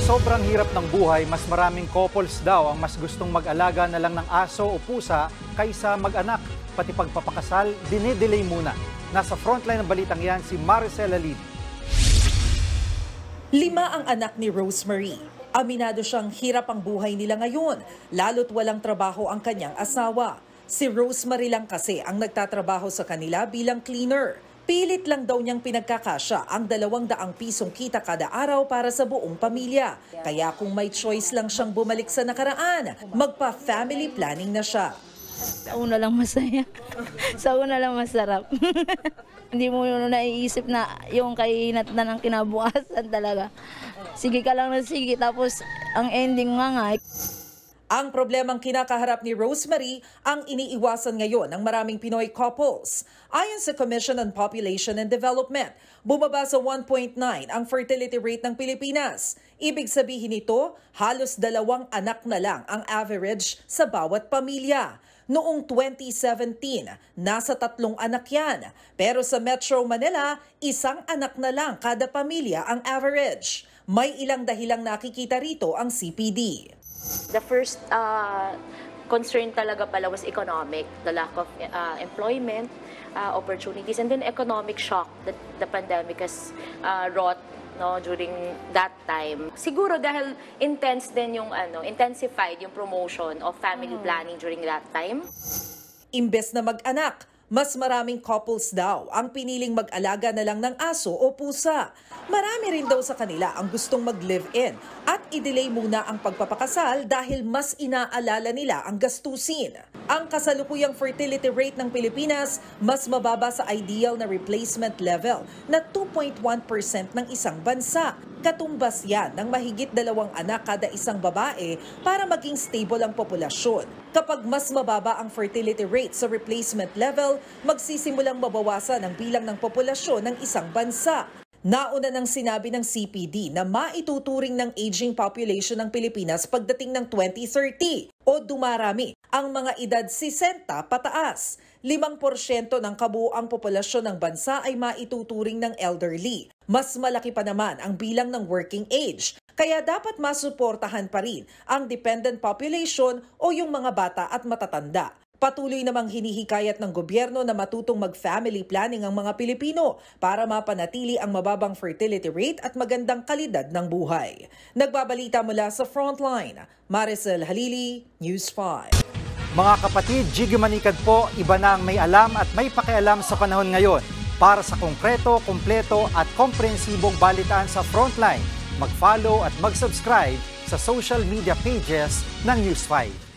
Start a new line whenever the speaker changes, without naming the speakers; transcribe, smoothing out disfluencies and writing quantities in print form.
sobrang hirap ng buhay, mas maraming couples daw ang mas gustong mag-alaga na lang ng aso o pusa kaysa mag-anak. Pati pagpapakasal, dinidelay muna. Nasa frontline ng balitang yan si Maricel Alid.
5 ang anak ni Rosemary. Aminado siyang hirap ang buhay nila ngayon, lalo't walang trabaho ang kanyang asawa. Si Rosemary lang kasi ang nagtatrabaho sa kanila bilang cleaner. Pilit lang daw niyang pinagkakasya ang 200 pisong kita kada araw para sa buong pamilya. Kaya kung may choice lang siyang bumalik sa nakaraan, magpa-family planning na siya.
Sa una lang masaya. Sa una lang masarap. Hindi mo yun naiisip na yung kainat na ng kinabukasan talaga. Sige ka lang na sige, tapos ang ending nga.
Ang problemang kinakaharap ni Rosemary ang iniiwasan ngayon ng maraming Pinoy couples. Ayon sa Commission on Population and Development, bumaba sa 1.9 ang fertility rate ng Pilipinas. Ibig sabihin nito, halos 2 anak na lang ang average sa bawat pamilya. Noong 2017, nasa 3 anak yan. Pero sa Metro Manila, 1 anak na lang kada pamilya ang average. May ilang dahilang nakikita rito ang CPD.
The first concern talaga pala was economic, the lack of employment opportunities, and then economic shock that the pandemic has wrought during that time. Siguro dahil intensified yung promotion of family planning during that time.
Imbes na mag-anak, mas maraming couples daw ang piniling mag-alaga na lang ng aso o pusa. Marami rin daw sa kanila ang gustong mag-live-in at i-delay muna ang pagpapakasal dahil mas inaalala nila ang gastusin. Ang kasalukuyang fertility rate ng Pilipinas mas mababa sa ideal na replacement level na 2.1% ng isang bansa. Katumbas yan ng mahigit 2 anak kada isang babae para maging stable ang populasyon. Kapag mas mababa ang fertility rate sa replacement level, magsisimulang mabawasan ang bilang ng populasyon ng isang bansa. Nauna nang sinabi ng CPD na maituturing ng aging population ng Pilipinas pagdating ng 2030 o dumarami ang mga edad 60 pataas. 5% ng kabuuang populasyon ng bansa ay maituturing ng elderly. Mas malaki pa naman ang bilang ng working age. Kaya dapat masuportahan pa rin ang dependent population o yung mga bata at matatanda. Patuloy namang hinihikayat ng gobyerno na matutong mag-family planning ang mga Pilipino para mapanatili ang mababang fertility rate at magandang kalidad ng buhay. Nagbabalita mula sa Frontline, Maricel Halili, News 5.
Mga kapatid, Jiggy Manikad po, iba na ang may alam at may pakialam sa panahon ngayon. Para sa konkreto, kumpleto at komprehensibong balitaan sa Frontline, mag-follow at mag-subscribe sa social media pages ng News 5.